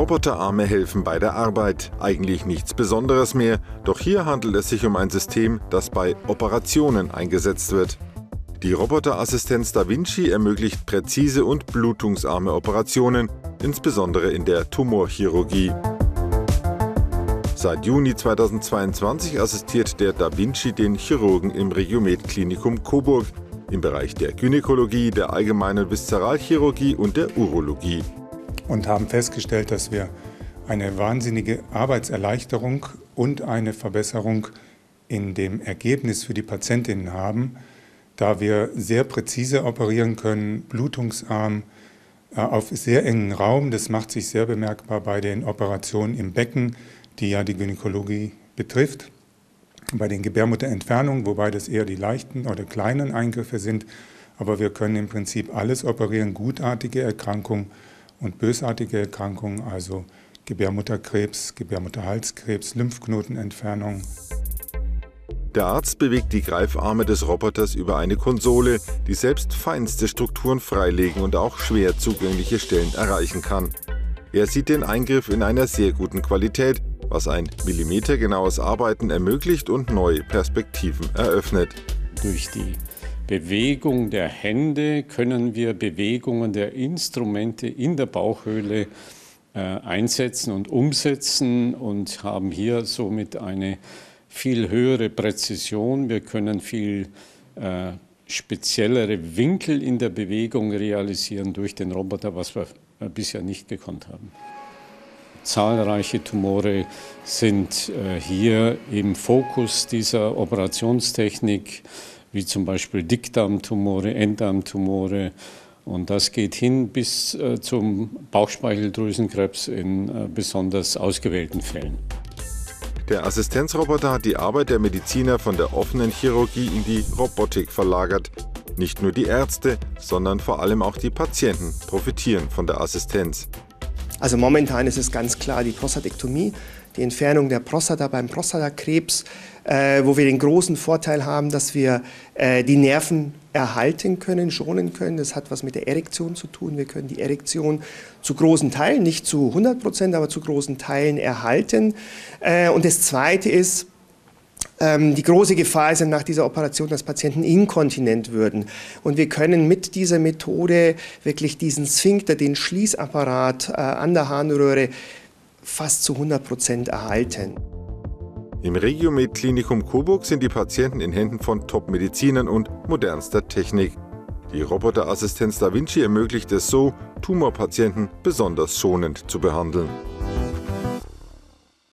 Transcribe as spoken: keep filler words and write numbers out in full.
Roboterarme helfen bei der Arbeit. Eigentlich nichts Besonderes mehr, doch hier handelt es sich um ein System, das bei Operationen eingesetzt wird. Die Roboterassistenz Da Vinci ermöglicht präzise und blutungsarme Operationen, insbesondere in der Tumorchirurgie. Seit Juni zweitausendzweiundzwanzig assistiert der Da Vinci den Chirurgen im Regiomed Klinikum Coburg im Bereich der Gynäkologie, der allgemeinen Viszeralchirurgie und der Urologie. Und haben festgestellt, dass wir eine wahnsinnige Arbeitserleichterung und eine Verbesserung in dem Ergebnis für die Patientinnen haben, da wir sehr präzise operieren können, blutungsarm, auf sehr engen Raum. Das macht sich sehr bemerkbar bei den Operationen im Becken, die ja die Gynäkologie betrifft, bei den Gebärmutterentfernungen, wobei das eher die leichten oder kleinen Eingriffe sind. Aber wir können im Prinzip alles operieren, gutartige Erkrankungen und bösartige Erkrankungen, also Gebärmutterkrebs, Gebärmutterhalskrebs, Lymphknotenentfernung. Der Arzt bewegt die Greifarme des Roboters über eine Konsole, die selbst feinste Strukturen freilegen und auch schwer zugängliche Stellen erreichen kann. Er sieht den Eingriff in einer sehr guten Qualität, was ein millimetergenaues Arbeiten ermöglicht und neue Perspektiven eröffnet. Durch die Bewegung der Hände können wir Bewegungen der Instrumente in der Bauchhöhle äh, einsetzen und umsetzen und haben hier somit eine viel höhere Präzision. Wir können viel äh, speziellere Winkel in der Bewegung realisieren durch den Roboter, was wir äh, bisher nicht gekonnt haben. Zahlreiche Tumore sind äh, hier im Fokus dieser Operationstechnik, wie zum Beispiel Dickdarmtumore, Enddarmtumore. Und das geht hin bis äh, zum Bauchspeicheldrüsenkrebs in äh, besonders ausgewählten Fällen. Der Assistenzroboter hat die Arbeit der Mediziner von der offenen Chirurgie in die Robotik verlagert. Nicht nur die Ärzte, sondern vor allem auch die Patienten profitieren von der Assistenz. Also momentan ist es ganz klar die Prostatektomie, die Entfernung der Prostata beim Prostatakrebs, äh, wo wir den großen Vorteil haben, dass wir äh, die Nerven erhalten können, schonen können. Das hat was mit der Erektion zu tun. Wir können die Erektion zu großen Teilen, nicht zu hundert Prozent, aber zu großen Teilen erhalten. Äh, und das Zweite ist, ähm, die große Gefahr ist nach dieser Operation, dass Patienten inkontinent würden. Und wir können mit dieser Methode wirklich diesen Sphinkter, den Schließapparat äh, an der Harnröhre fast zu hundert Prozent erhalten. Im Regiomed Klinikum Coburg sind die Patienten in Händen von Top-Medizinern und modernster Technik. Die Roboterassistenz Da Vinci ermöglicht es so, Tumorpatienten besonders schonend zu behandeln.